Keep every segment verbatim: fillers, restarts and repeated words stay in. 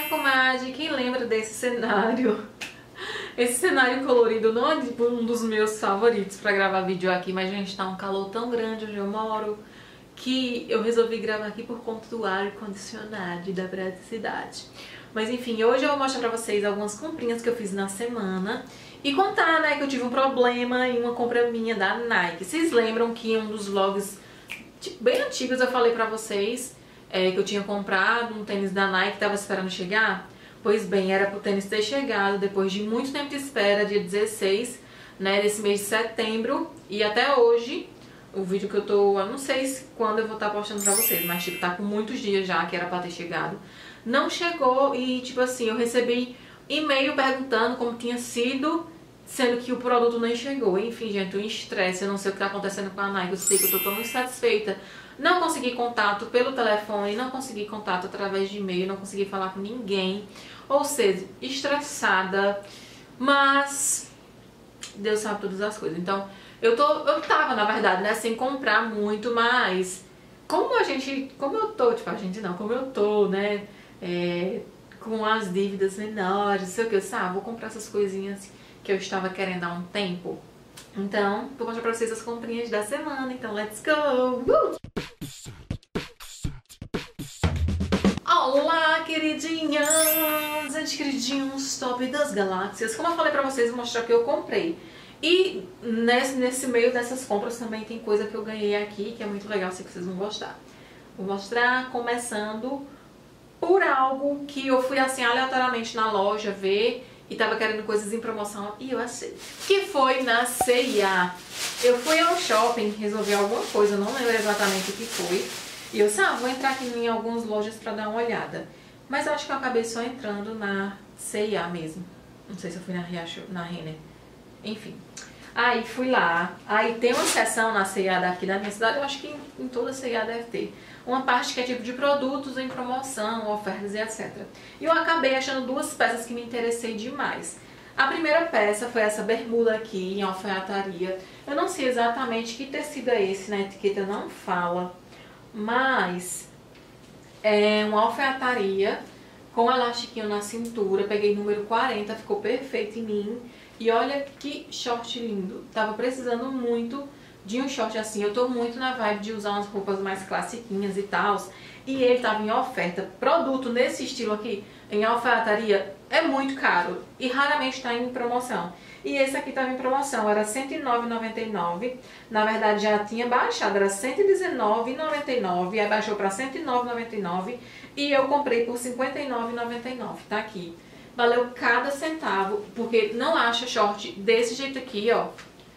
comadre, quem lembra desse cenário? Esse cenário colorido não é tipo um dos meus favoritos pra gravar vídeo aqui, mas gente, tá um calor tão grande onde eu moro que eu resolvi gravar aqui por conta do ar condicionado e da praticidade. Mas enfim, hoje eu vou mostrar pra vocês algumas comprinhas que eu fiz na semana e contar, né, que eu tive um problema em uma compra minha da Nike. Vocês lembram que em um dos vlogs tipo, bem antigos eu falei pra vocês é, que eu tinha comprado um tênis da Nike que tava esperando chegar? Pois bem, era pro tênis ter chegado depois de muito tempo de espera, dia dezesseis, né, desse mês de setembro. E até hoje, o vídeo que eu tô, eu não sei quando eu vou estar postando pra vocês, mas tipo, tá com muitos dias já que era pra ter chegado. Não chegou e tipo assim, eu recebi e-mail perguntando como tinha sido, sendo que o produto nem chegou. Enfim, gente, um estresse, eu não sei o que tá acontecendo com a Nike, eu sei que eu tô tão insatisfeita. Não consegui contato pelo telefone, não consegui contato através de e-mail, não consegui falar com ninguém. Ou seja, estressada, mas Deus sabe todas as coisas. Então, eu, tô, eu tava, na verdade, né, sem comprar muito, mas como a gente, como eu tô, tipo, a gente não, como eu tô, né, é, com as dívidas menores, não sei o que, eu sabe, ah, vou comprar essas coisinhas que eu estava querendo há um tempo. Então, vou mostrar pra vocês as comprinhas da semana, então let's go! Uh! Olá, queridinhas! Gente, queridinhos, top das galáxias. Como eu falei pra vocês, vou mostrar o que eu comprei. E nesse, nesse meio dessas compras também tem coisa que eu ganhei aqui, que é muito legal, sei que vocês vão gostar. Vou mostrar começando por algo que eu fui assim aleatoriamente na loja ver e tava querendo coisas em promoção e eu achei. Que foi na C e A. Eu fui ao shopping resolver alguma coisa, não lembro exatamente o que foi. E eu disse, ah, vou entrar aqui em algumas lojas pra dar uma olhada. Mas eu acho que eu acabei só entrando na C e A mesmo. Não sei se eu fui na Riacho, na Renner. Enfim. Aí fui lá. Aí tem uma seção na C e A daqui da minha cidade. Eu acho que em, em toda a C e A deve ter. Uma parte que é tipo de produtos em promoção, ofertas e etcétera. E eu acabei achando duas peças que me interessei demais. A primeira peça foi essa bermuda aqui em alfaiataria. Eu não sei exatamente que tecido é esse, na etiqueta não fala. Mas é uma alfaiataria com elastiquinho na cintura. Peguei número quarenta, ficou perfeito em mim. E olha que short lindo. Tava precisando muito de um short assim. Eu tô muito na vibe de usar umas roupas mais classiquinhas e tal. E ele tava em oferta. Produto nesse estilo aqui, em alfaiataria, é muito caro. E raramente tá em promoção. E esse aqui tava em promoção, era cento e nove reais e noventa e nove centavos. Na verdade já tinha baixado, era cento e dezenove reais e noventa e nove centavos. Aí baixou pra cento e nove reais e noventa e nove centavos. E eu comprei por cinquenta e nove reais e noventa e nove centavos. Tá aqui. Valeu cada centavo, porque não acha short desse jeito aqui, ó.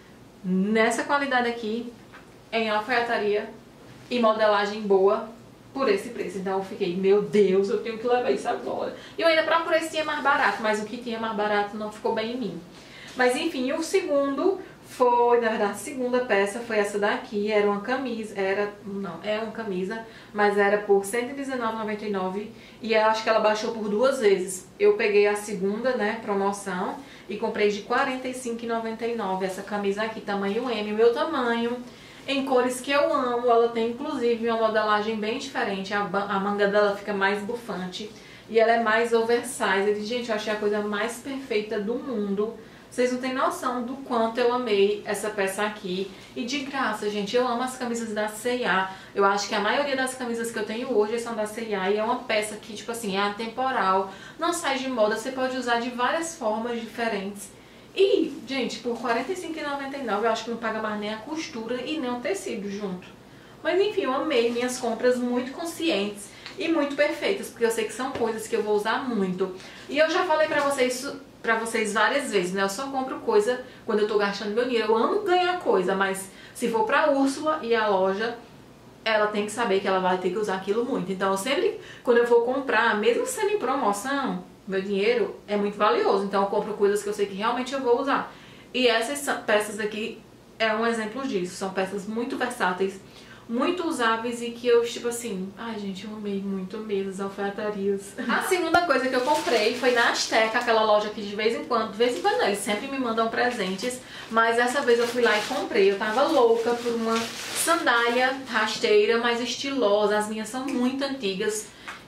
Nessa qualidade aqui, em alfaiataria e modelagem boa, por esse preço. Então eu fiquei, meu Deus, eu tenho que levar isso agora. E eu ainda procurei se tinha mais barato, mas o que tinha mais barato não ficou bem em mim. Mas enfim, o segundo foi, na verdade, a segunda peça foi essa daqui, era uma camisa, era, não, é uma camisa, mas era por cento e dezenove reais e noventa e nove centavos e eu acho que ela baixou por duas vezes. Eu peguei a segunda, né, promoção e comprei de quarenta e cinco reais e noventa e nove centavos essa camisa aqui, tamanho M, meu tamanho, em cores que eu amo. Ela tem inclusive uma modelagem bem diferente, a, a manga dela fica mais bufante e ela é mais oversized. Gente, eu achei a coisa mais perfeita do mundo. Vocês não têm noção do quanto eu amei essa peça aqui. E de graça, gente, eu amo as camisas da C e A. Eu acho que a maioria das camisas que eu tenho hoje são da C e A. E é uma peça que, tipo assim, é atemporal, não sai de moda, você pode usar de várias formas diferentes. E, gente, por quarenta e cinco reais e noventa e nove centavos eu acho que não paga mais nem a costura e nem o tecido junto. Mas enfim, eu amei minhas compras muito conscientes e muito perfeitas, porque eu sei que são coisas que eu vou usar muito. E eu já falei pra vocês... pra vocês várias vezes, né? Eu só compro coisa quando eu tô gastando meu dinheiro. Eu amo ganhar coisa, mas se for pra Úrsula e a loja, ela tem que saber que ela vai ter que usar aquilo muito. Então eu sempre, quando eu for comprar, mesmo sendo em promoção, meu dinheiro é muito valioso. Então eu compro coisas que eu sei que realmente eu vou usar. E essas peças aqui é um exemplo disso. São peças muito versáteis, muito usáveis e que eu, tipo assim, ai gente, eu amei muito mesmo as alfaiatarias. A segunda coisa que eu comprei foi na Azteca, aquela loja que de vez em quando, de vez em quando não, eles sempre me mandam presentes, mas dessa vez eu fui lá e comprei. Eu tava louca por uma sandália rasteira, mais estilosa. As minhas são muito antigas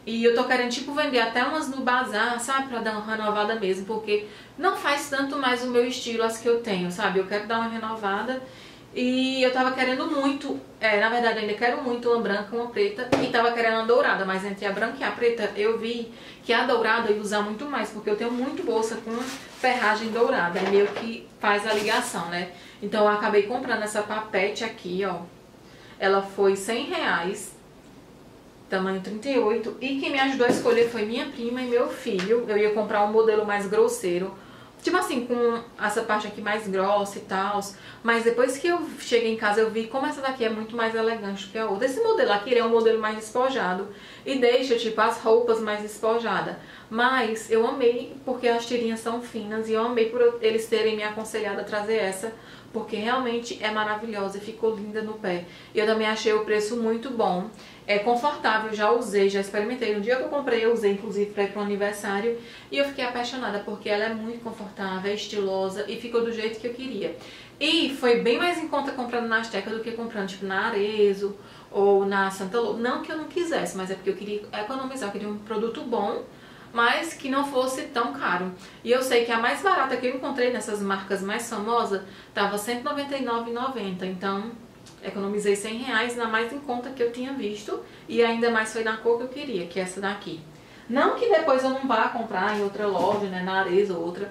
E eu tô querendo, tipo, vender até umas no bazar, sabe? Pra dar uma renovada mesmo, porque não faz tanto mais o meu estilo as que eu tenho, sabe? Eu quero dar uma renovada. E eu tava querendo muito, é, na verdade eu ainda quero muito uma branca, uma preta, e tava querendo uma dourada, mas entre a branca e a preta eu vi que a dourada eu ia usar muito mais, porque eu tenho muito bolsa com ferragem dourada, é meio que faz a ligação, né? Então eu acabei comprando essa papete aqui, ó, ela foi cem reais, tamanho trinta e oito, e quem me ajudou a escolher foi minha prima e meu filho. Eu ia comprar um modelo mais grosseiro, tipo assim, com essa parte aqui mais grossa e tal. Mas depois que eu cheguei em casa eu vi como essa daqui é muito mais elegante que a outra. Esse modelo aqui ele é um modelo mais despojado e deixa, tipo, as roupas mais despojadas. Mas eu amei porque as tirinhas são finas e eu amei por eles terem me aconselhado a trazer essa, porque realmente é maravilhosa e ficou linda no pé. E eu também achei o preço muito bom. É confortável, já usei, já experimentei. No dia que eu comprei, eu usei inclusive para ir para o aniversário. E eu fiquei apaixonada porque ela é muito confortável, é estilosa e ficou do jeito que eu queria. E foi bem mais em conta comprando na Azteca do que comprando tipo na Arezzo ou na Santa Lô. Não que eu não quisesse, mas é porque eu queria economizar, eu queria um produto bom, mas que não fosse tão caro. E eu sei que a mais barata que eu encontrei nessas marcas mais famosas tava cento e noventa e nove reais e noventa centavos. Então economizei cem reais na mais em conta que eu tinha visto. E ainda mais foi na cor que eu queria, que é essa daqui. Não que depois eu não vá comprar em outra loja, né, na Arezzo ou outra,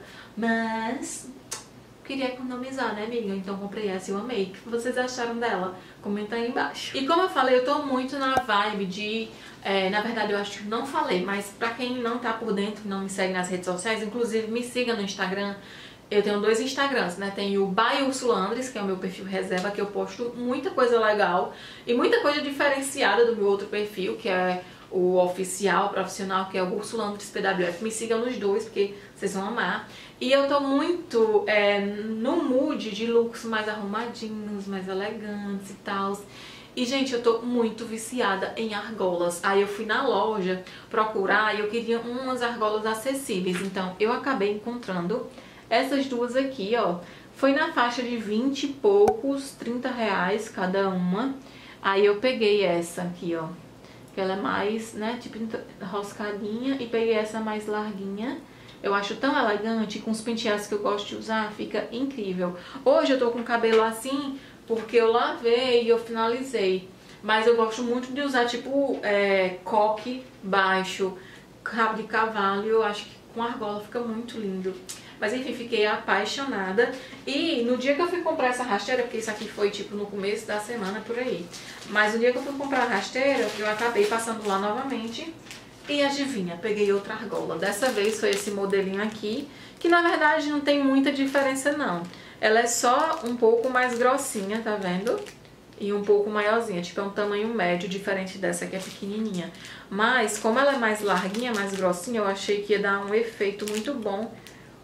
mas queria economizar, né, amiga? Então comprei essa e eu amei. O que vocês acharam dela? Comenta aí embaixo. E como eu falei, eu tô muito na vibe de... É, na verdade eu acho que não falei, mas pra quem não tá por dentro, não me segue nas redes sociais, inclusive me siga no Instagram. Eu tenho dois Instagrams, né? Tem o by Ursula Andres, que é o meu perfil reserva, que eu posto muita coisa legal e muita coisa diferenciada do meu outro perfil, que é o oficial, profissional, que é o Ursula Andres P W F. Me sigam nos dois, porque vocês vão amar. E eu tô muito é, no mood de looks mais arrumadinhos, mais elegantes e tal. E, gente, eu tô muito viciada em argolas. Aí eu fui na loja procurar e eu queria umas argolas acessíveis. Então, eu acabei encontrando essas duas aqui, ó. Foi na faixa de vinte e poucos, trinta reais cada uma. Aí eu peguei essa aqui, ó. Que ela é mais, né, tipo roscadinha. E peguei essa mais larguinha. Eu acho tão elegante, com os penteados que eu gosto de usar, fica incrível. Hoje eu tô com o cabelo assim, porque eu lavei e eu finalizei. Mas eu gosto muito de usar, tipo, é, coque baixo, rabo de cavalo. E eu acho que com argola fica muito lindo. Mas enfim, fiquei apaixonada. E no dia que eu fui comprar essa rasteira, porque isso aqui foi tipo no começo da semana, por aí. Mas no dia que eu fui comprar a rasteira, eu acabei passando lá novamente. E adivinha, peguei outra argola. Dessa vez foi esse modelinho aqui, que na verdade não tem muita diferença não. Ela é só um pouco mais grossinha, tá vendo? E um pouco maiorzinha, tipo é um tamanho médio, diferente dessa que é pequenininha. Mas como ela é mais larguinha, mais grossinha, eu achei que ia dar um efeito muito bom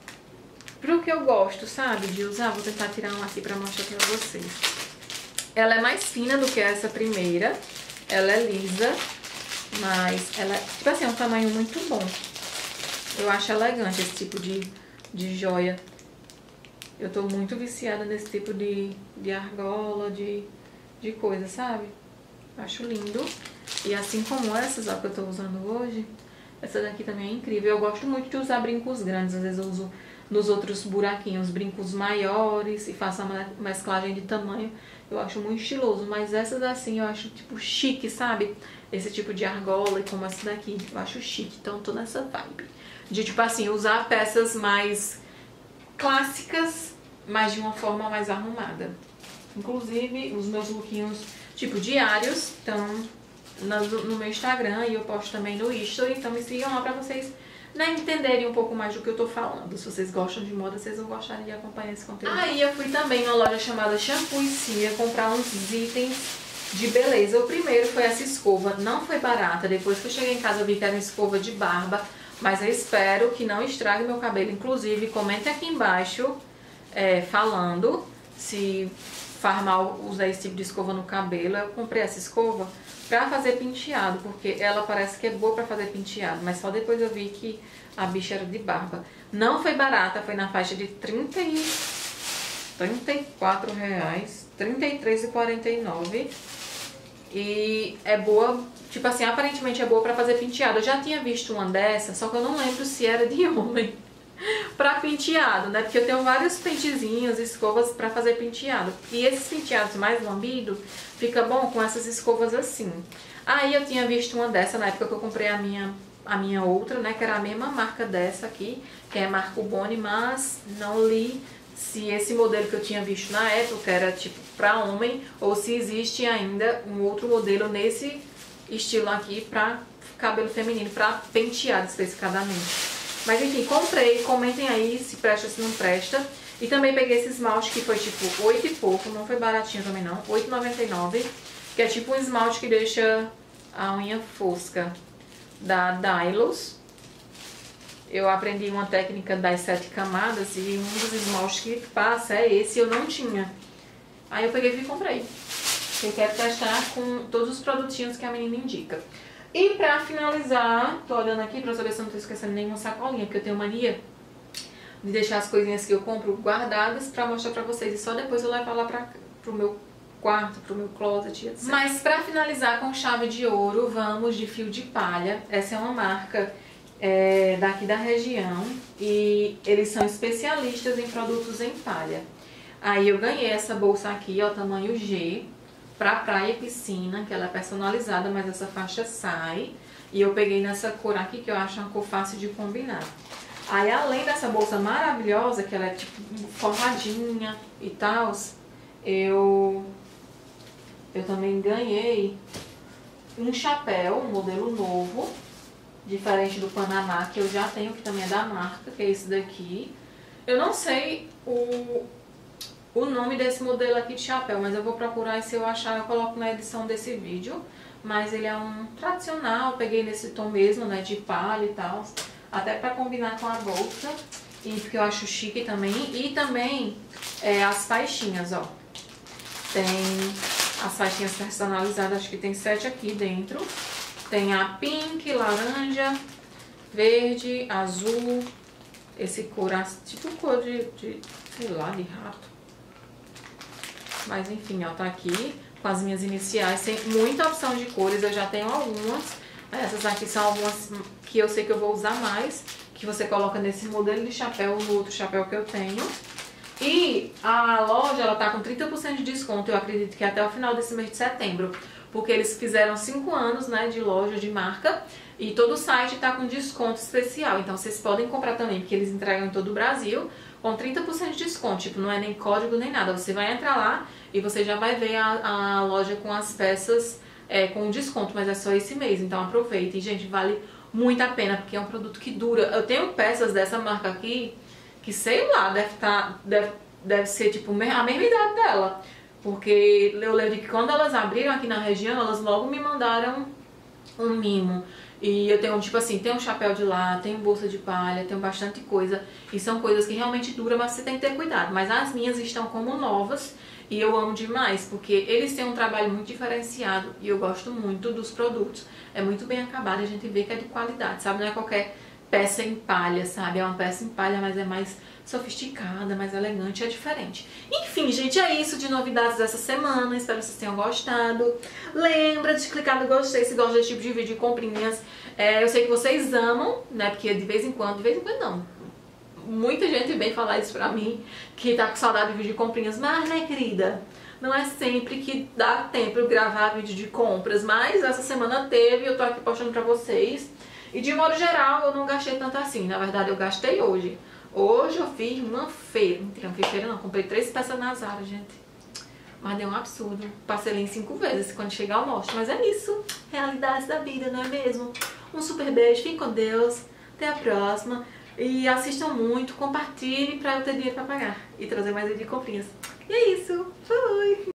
pro que eu gosto, sabe, de usar. Vou tentar tirar uma aqui pra mostrar pra vocês. Ela é mais fina do que essa primeira. Ela é lisa, mas ela é, tipo assim, é um tamanho muito bom. Eu acho elegante esse tipo de, de joia. Eu tô muito viciada nesse tipo de, de argola, de, de coisa, sabe? Acho lindo. E assim como essas, ó, que eu tô usando hoje, essa daqui também é incrível. Eu gosto muito de usar brincos grandes. Às vezes eu uso nos outros buraquinhos brincos maiores e faço a mesclagem de tamanho. Eu acho muito estiloso, mas essas assim eu acho tipo chique, sabe? Esse tipo de argola e como essa daqui, eu acho chique. Então tô nessa vibe de tipo assim, usar peças mais clássicas, mas de uma forma mais arrumada. Inclusive os meus lookinhos tipo diários estão no meu Instagram e eu posto também no History, então me sigam lá pra vocês, né, entenderem um pouco mais do que eu tô falando. Se vocês gostam de moda, vocês vão gostar de acompanhar esse conteúdo. Aí eu fui também numa loja chamada Shampoo e Cia comprar uns itens de beleza. O primeiro foi essa escova, não foi barata. Depois que eu cheguei em casa eu vi que era uma escova de barba, mas eu espero que não estrague meu cabelo. Inclusive, comenta aqui embaixo é, falando se faz mal usar esse tipo de escova no cabelo. Eu comprei essa escova pra fazer penteado, porque ela parece que é boa pra fazer penteado, mas só depois eu vi que a bicha era de barba. Não foi barata, foi na faixa de trinta e quatro reais, trinta e três reais e quarenta e nove centavos. E é boa tipo assim, aparentemente é boa pra fazer penteado. Eu já tinha visto uma dessa, só que eu não lembro se era de homem. Pra penteado, né? Porque eu tenho vários pentezinhos, escovas pra fazer penteado. E esses penteados mais lambidos fica bom com essas escovas assim. Aí eu tinha visto uma dessa na época que eu comprei a minha, a minha outra, né? Que era a mesma marca dessa aqui, que é a marca Boni, mas não li se esse modelo que eu tinha visto na época era tipo pra homem ou se existe ainda um outro modelo nesse estilo aqui pra cabelo feminino, pra penteado especificadamente. Mas enfim, comprei, comentem aí se presta ou se não presta. E também peguei esse esmalte que foi tipo oito e pouco, não foi baratinho também não, oito e noventa e nove. Que é tipo um esmalte que deixa a unha fosca, da Dylos. Eu aprendi uma técnica das sete camadas e um dos esmaltes que passa é esse, eu não tinha. Aí eu peguei e comprei. Eu quero testar com todos os produtinhos que a menina indica. E pra finalizar, tô olhando aqui pra saber se eu não tô esquecendo nenhuma sacolinha, porque eu tenho mania de deixar as coisinhas que eu compro guardadas pra mostrar pra vocês. E só depois eu levo lá pra, pro meu quarto, pro meu closet, etcétera. Mas pra finalizar com chave de ouro, vamos de fio de palha. Essa é uma marca é, daqui da região e eles são especialistas em produtos em palha. Aí eu ganhei essa bolsa aqui, ó, tamanho G. Pra praia e piscina, que ela é personalizada, mas essa faixa sai. E eu peguei nessa cor aqui, que eu acho uma cor fácil de combinar. Aí, além dessa bolsa maravilhosa, que ela é tipo forradinha e tal, eu, eu também ganhei um chapéu, um modelo novo, diferente do Panamá, que eu já tenho, que também é da marca, que é esse daqui. Eu não sei o... o nome desse modelo aqui de chapéu, mas eu vou procurar e se eu achar eu coloco na edição desse vídeo. Mas ele é um tradicional, peguei nesse tom mesmo, né, de palha e tal, até pra combinar com a bolsa, e porque eu acho chique também. E também é, as faixinhas, ó, tem as faixinhas personalizadas, acho que tem sete aqui dentro. Tem a pink, laranja, verde, azul, esse cor, tipo cor de, de sei lá, de rato. Mas enfim, ó, tá aqui com as minhas iniciais, tem muita opção de cores, eu já tenho algumas. Essas aqui são algumas que eu sei que eu vou usar mais, que você coloca nesse modelo de chapéu ou no outro chapéu que eu tenho. E a loja, ela tá com trinta por cento de desconto, eu acredito que até o final desse mês de setembro, porque eles fizeram cinco anos, né, de loja, de marca, e todo o site tá com desconto especial, então vocês podem comprar também, porque eles entregam em todo o Brasil, com trinta por cento de desconto, tipo, não é nem código nem nada, você vai entrar lá e você já vai ver a, a loja com as peças é, com desconto, mas é só esse mês, então aproveitem, gente, vale muito a pena, porque é um produto que dura. Eu tenho peças dessa marca aqui, que sei lá, deve, tá, deve, deve ser tipo a mesma idade dela, porque eu lembro que quando elas abriram aqui na região, elas logo me mandaram um mimo. E eu tenho, tipo assim, tem um chapéu de lá, tenho bolsa de palha, tenho bastante coisa. E são coisas que realmente duram, mas você tem que ter cuidado. Mas as minhas estão como novas e eu amo demais, porque eles têm um trabalho muito diferenciado e eu gosto muito dos produtos. É muito bem acabado, a gente vê que é de qualidade, sabe? Não é qualquer peça em palha, sabe? É uma peça em palha, mas é mais sofisticada, mais elegante, é diferente. Enfim, gente, é isso de novidades dessa semana. Espero que vocês tenham gostado. Lembra de clicar no gostei se gosta desse tipo de vídeo de comprinhas. É, eu sei que vocês amam, né? Porque de vez em quando, de vez em quando não. Muita gente vem falar isso pra mim, que tá com saudade de vídeo de comprinhas. Mas, né, querida? Não é sempre que dá tempo eu gravar vídeo de compras, mas essa semana teve, eu tô aqui postando pra vocês. E de modo geral, eu não gastei tanto assim. Na verdade, eu gastei hoje. Hoje eu fiz uma feira. Mentira, não fiz feira não. Comprei três peças na Zara, gente. Mas deu um absurdo. Parcelei em cinco vezes. Quando chegar eu mostro. Mas é isso. Realidades da vida, não é mesmo? Um super beijo. Fiquem com Deus. Até a próxima. E assistam muito. Compartilhem pra eu ter dinheiro pra pagar. E trazer mais vídeo de comprinhas. E é isso. Fui!